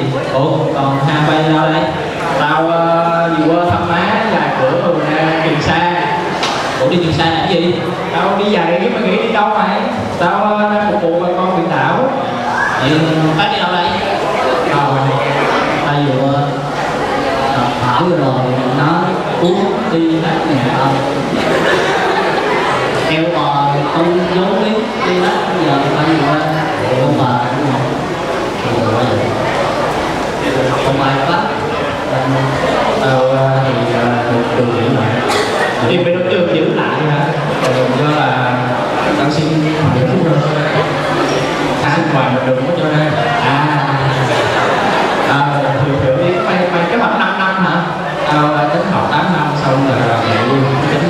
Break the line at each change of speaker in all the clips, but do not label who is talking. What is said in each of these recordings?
Ủa còn hai bay đâu đây? Tao vừa qua thăm má là cửa rồi ra Trường Sa. Ủa đi Trường Sa làm gì? Tao đi dạy chứ mày nghĩ đi đâu mày? Tao đang phục vụ bà con biển đảo. Vậy tao đi đâu đây? Tao vừa hỏi rồi nó uống đi hát nhà tao. Theo bò con vốn biết đi hết giờ tao vừa qua con bà cũng học. Không ai bắt tao thì được giữ lại thì phải được giữ lại hả? Do là tao xin hỏi chút rồi tháng ngoài mà đừng có cho đây thường đi mày kế hoạch 5 năm hả? Tao tính học 8 năm xong rồi lại tính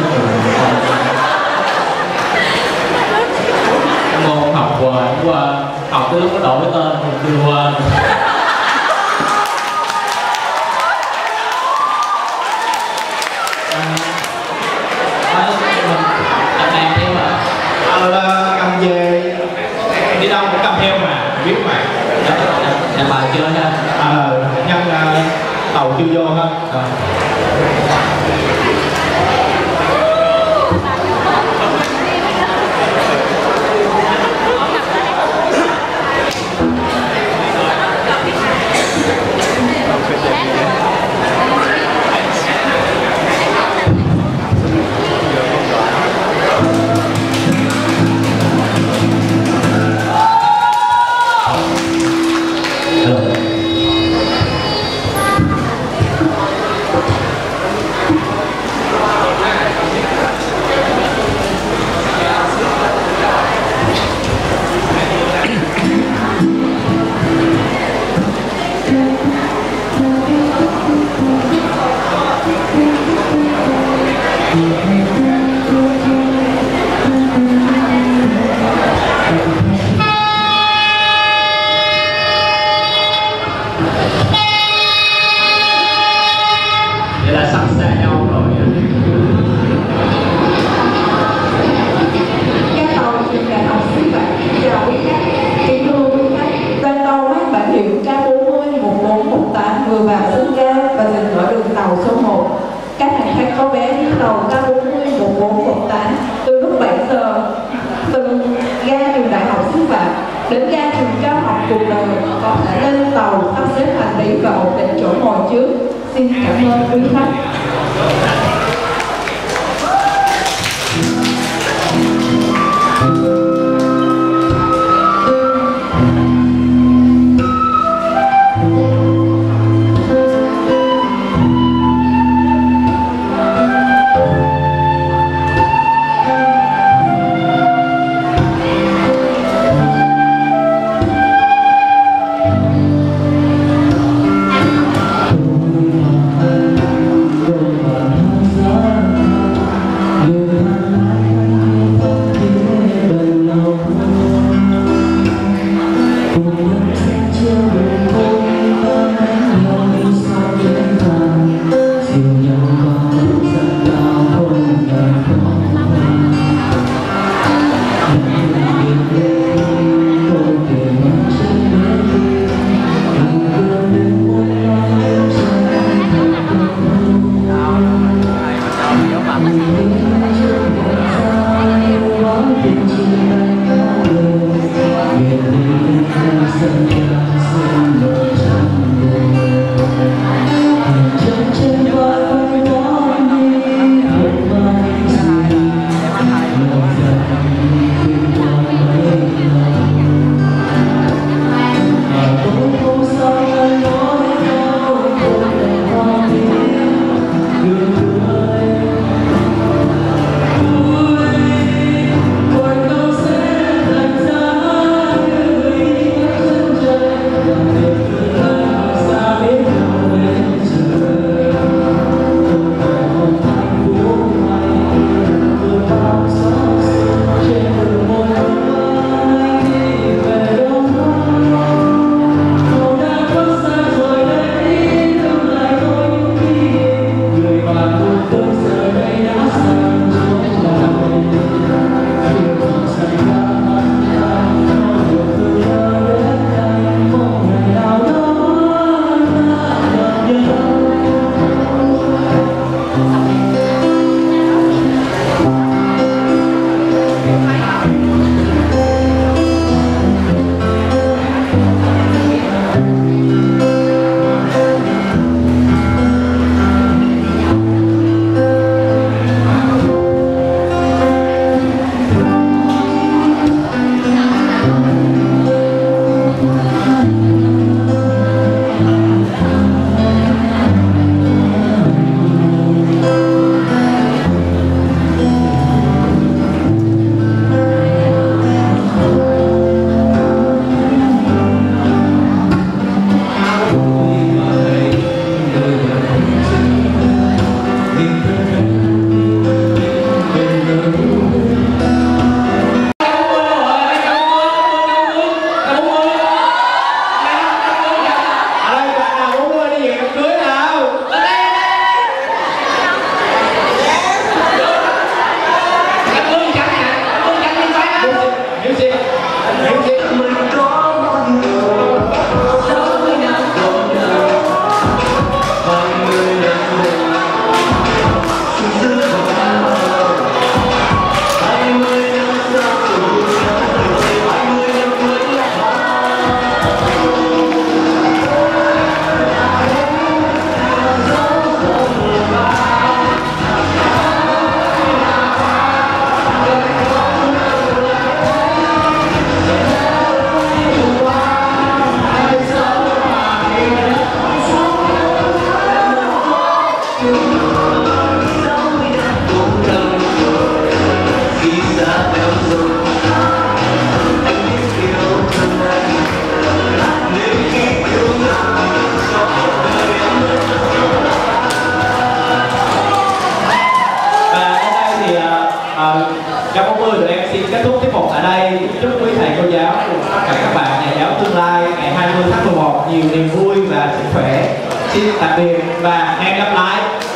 môn học qua học tới lúc có đổi tên thì chưa quên. Cầm về đi đâu cũng cầm theo mà biết mà em bài chưa ha nhân tàu chưa vô ha
đến ga trường cao học cùng đời có thể lên tàu sắp xếp hành lý và ổn định chỗ ngồi trước. Xin cảm ơn quý khách.
Hãy subscribe
Trong 40 tụi em xin kết thúc tiết mục ở đây. Chúc quý thầy cô giáo cùng tất cả các bạn nhà giáo tương lai ngày 20 tháng 11 nhiều niềm vui và sức khỏe. Xin tạm biệt và hẹn gặp lại.